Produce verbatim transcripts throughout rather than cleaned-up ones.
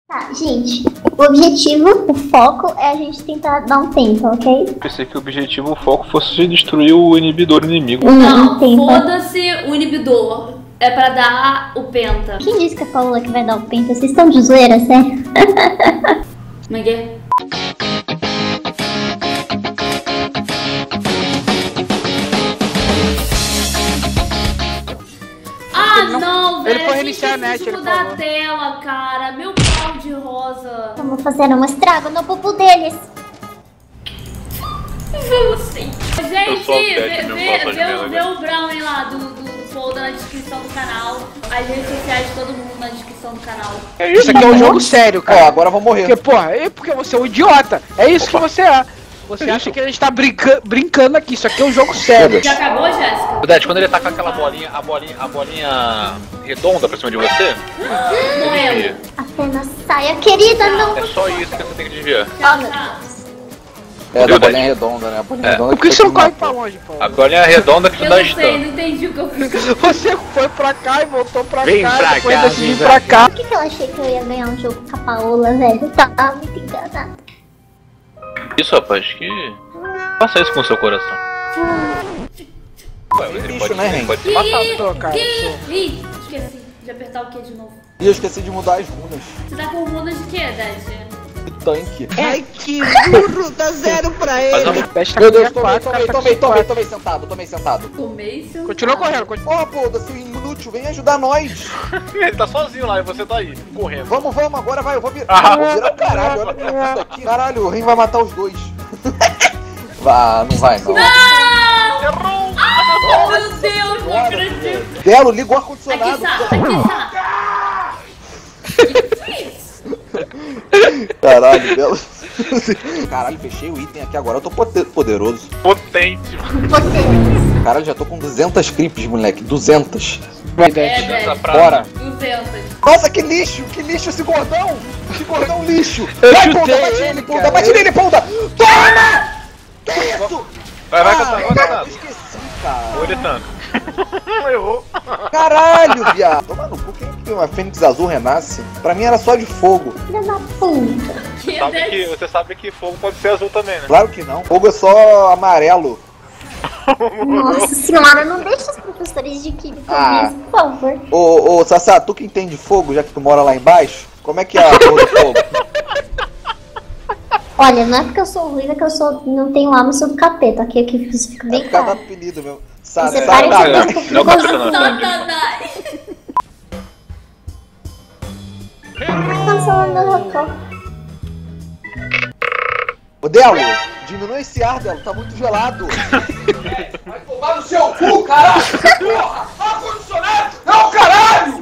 Tá, gente, o objetivo, o foco é a gente tentar dar um tempo, ok? Pensei que o objetivo, o foco fosse destruir o inibidor inimigo. Não, Não, foda-se o inibidor. É pra dar o penta. Quem disse que é a Paola que vai dar o penta? Vocês estão de zoeira, sério? Como é que é? Ah, Ele não- não, velho. ele foi reiniciar a net, Tipo ele da falou. tela, cara. Meu pau de rosa. Vamos fazer um estrago no bubu deles. Vamos sim. Gente, sou o vê, Cat, meu vê, papo de vê, merda. o- vê o Brownie lá do, do folder na descrição do canal. As redes sociais de todo mundo na descrição do canal. Isso aqui é um jogo sério, Ó, cara. agora eu vou morrer. Porque, porra, é porque você é um idiota. É isso que você é. Você acha que a gente tá brinca brincando aqui. Isso aqui é um jogo sério. Já acabou, Jéssica? Dad, quando ele tá com aquela bolinha, a bolinha, a bolinha redonda pra cima de você, Morreu. desvia. Apenas saia, querida, não. É só isso que você tem que desviar. Oh, meu Deus. É da Verdade. bolinha redonda, né? A bolinha É. redonda Por que foi você não quem corre pra matou. longe, pô? A bolinha redonda que Eu dá não sei, stun. não entendi o que eu fiz. Você foi pra cá e voltou pra Vem cá. pra depois cá, decidi vem vir pra pra cá. Por que, que eu achei que eu ia ganhar um jogo com a Paola, velho? Tá muito enganada. Isso, rapaz, que... Faça isso com o seu coração. Ué, ele bicho, pode, né, ele Ren? pode se matar. Ih, Tô, cara, ih, ih, esqueci de apertar o Q de novo. E eu esqueci de mudar as runas. Você tá com runas de quê, Dad? De tanque. Ai, que burro, dá zero pra Mas ele. vamos... Peste tá Meu com Deus, minha tomei, quatro, tomei, cara tá com tomei, cinco tomei, quatro. tomei sentado, tomei sentado. Tomei seu. Continua correndo, continua. Porra, pô, da seu inútil, vem ajudar nós. Ele tá sozinho lá e você tá aí, correndo. Vamos, vamos, agora vai, eu vou virar. Ah. Vou virar caralho, olha isso daqui. Caralho, o Ren vai matar os dois. Vá, não vai não. Errou! Oh, meu Deus, não acredito. Belo, liga o Aqui, ar-condicionado. Sá, aqui, Sá. Que foi isso? Caralho, Belo. Caralho, fechei o item aqui agora, eu tô pote- poderoso. Potente. Você. Caralho, já tô com duzentas creeps, moleque, duzentas. Vai, É, Dad. Essa Dad. frase. Bora. duzentos. Nossa, que lixo, que lixo esse gordão. Que gordão lixo. Eu Vai, chutei Pulda, bate ele, nele, Pulda, cara. bate nele, Pulda. Toma! Que isso? Vai, vai, Ah, Catano, vai, eu Catano. esqueci, cara. Ou ele tanca. Errou. Caralho, viado. Toma no cu, quem que uma fênix azul renasce? Pra mim era só de fogo. Filha da puta. Que Sabe Dad? que, você sabe que fogo pode ser azul também, né? Claro que não. Fogo é só amarelo. Nossa senhora, não deixa os professores de química Ah. ouvir isso, por favor. Ô, ô, Sassá, tu que entende fogo, já que tu mora lá embaixo, como é que é a cor do fogo? Olha, não é porque eu sou ruiva que eu sou, não tenho alma, eu sou do capeta, ok? Que isso fica É bem por causa do claro. apelido mesmo. Você Sassá. para de não, ser não, tosco, não, gosto não, de não. sangue. Satanás. Tá falando rocô. Ô, Delo, diminui esse ar, Delo, tá muito gelado. Vai tomar no seu cu, caralho! Porra! Ar-condicionado! Não, caralho!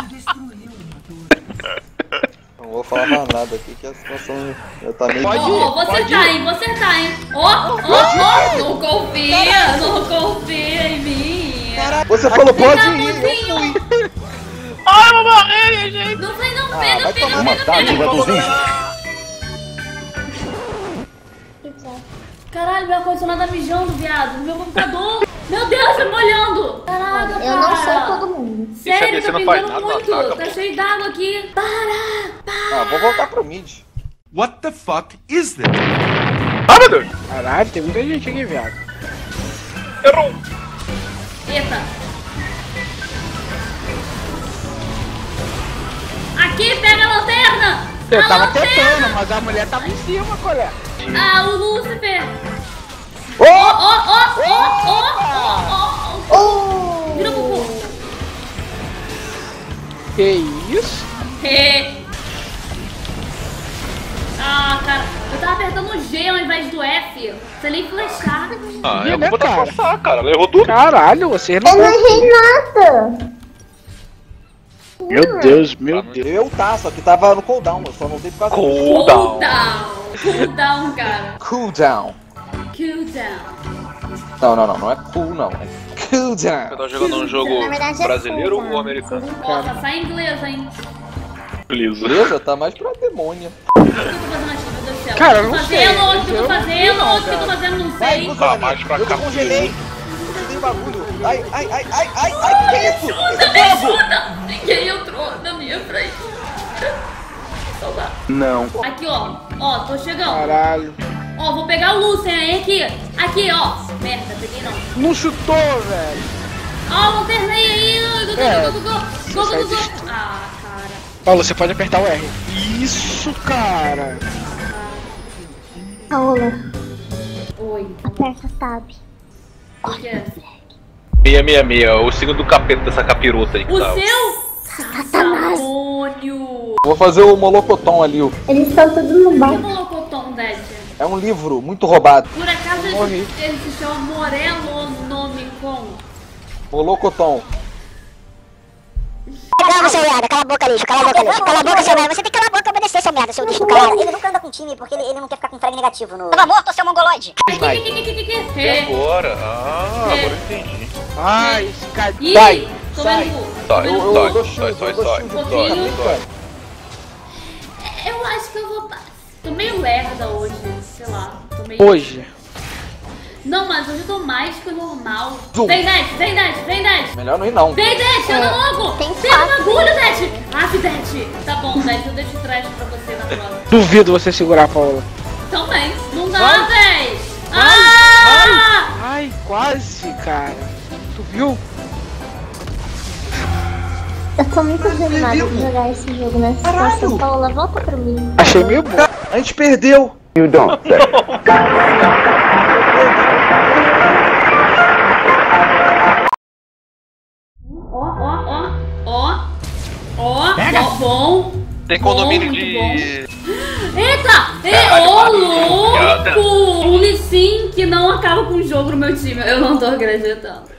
Não vou falar mais nada aqui, que a situação já tá meio... Ó, Pode ir, ó, você pode tá, ir. hein? Você tá, hein? Ó, ó, ó. Não confia, não confia em mim. Você falou, Vem pode cá, ir, eu mozinho. fui. Ai, eu vou morrer, gente! Não vem, não Ah, vem, não vai vem, não tomar vem, uma não vem. dádiva dos ninjas. Caralho, meu ar-condicionado tá mijando, viado. Meu computador. Meu Deus, tá molhando. Caraca, Eu não sou cara. todo mundo. Sério, Você tá não faz pingando nada, muito. ataca, Tá pô. cheio d'água aqui. Para, Ah, vou voltar pro mid. What the fuck is this? Ah, meu Deus! Caralho, tem muita gente aqui, viado. Errou! Eita. Aqui, pega a lanterna. Eu A tava lanterna. tentando, mas a mulher tava em cima, colega. Ah, o Lúcifer. Ô! Ó, ó, ó, ó, ó, ó, ó. Vira pro povo. Que isso? Ah, cara, eu tava apertando o G ao invés do F. Você nem flechar. Ah, Ih, eu né, vou botar cara? passar, cara. Ela errou tudo. Caralho, você Eu não... não errei nada. Meu Deus, meu Deus. Eu tá, só que tava no cooldown, eu só não dei por causa do Cooldown. Cooldown. Cooldown, cara. cooldown. Cooldown. Não, não, não, não é cool não, é cooldown. Você tá jogando um jogo Na verdade é brasileiro cool, ou americano? Nossa, sai inglês, hein? Beleza. Beleza, tá mais pra demônia. O que eu tô fazendo aqui, meu Deus do céu? Cara, eu O que não tô sei, fazendo? O que eu tô eu- fazendo? não, O que eu tô cara. fazendo? Não Vai, sei. Tá, mais pra eu cá. te congelei. Congelei o bagulho. Ai, ai, ai, ai, ai, ai, que isso? Me ajuda! Ninguém entrou na minha frente. Salva Não. Aqui, ó. Ó, tô chegando. Caralho. Ó, vou pegar o Lucian aí aqui. Aqui, ó. Merda, peguei não. Não chutou, velho. Ó, o alternei aí. Go, go, É, go, go, go, go, sai go, go. disso. Ah, cara. Paulo, você pode apertar o R. Isso, cara. Paola, Oi. aperta Tab. O que é? seiscentos e sessenta e seis, o signo do capeta dessa capiruta aí que O tá. seu? Demônio. Vou fazer o Molocoton ali. ó. Eles estão todos no O que bar. Molocoton, Dad? É um livro muito roubado. Por acaso Morri. ele, ele se chama Morelonomicon? Molocoton. Cala você, merda, cala a boca, lixo, cala a boca, lixo, cala a boca, seu merda, você tem que calar a boca e obedecer, seu merda, seu lixo do caralho. Ele nunca anda com time porque ele, ele não quer ficar com frag negativo no... Tava morto, seu mongoloide. Que, que, que, que, que, que? E É. agora? Ah, É. agora eu entendi. Ai, esse cara. Ih, Sai, tô sai. vendo cu. Tô Sai, vendo Eu, cu. eu, Dói, eu dou dói, shield, dói, eu dou dói, shield. dói, Caminho, dói. cara. Eu acho que eu vou... Tô meio lerda hoje, sei lá. Tô meio... Hoje. Não, mas hoje eu tô mais que o normal. Zoom. Vem, Dad, vem, Dad, vem, Dad. Melhor não ir não. Vem, Dad, anda logo. tem Pega o quatro. bagulho, Dad. Ah, Dad. Tá bom, Dad, eu deixo o trash pra você na próxima. Duvido você segurar, Paula. Também. Não dá, Vai. véi. Vai, Ah! Ai, quase, cara. Tu viu? Eu tô muito desanimada de jogar esse jogo nessa situação. Paola, volta pra mim. Achei meio bom. A gente perdeu. Ó, ó, ó, ó. Ó, ó, bom. Tem condomínio Bom, de. muito Eita! Ei, Caralho, ô, Maria. louco! Um Lee Sin que não acaba com o jogo no meu time. Eu não tô acreditando.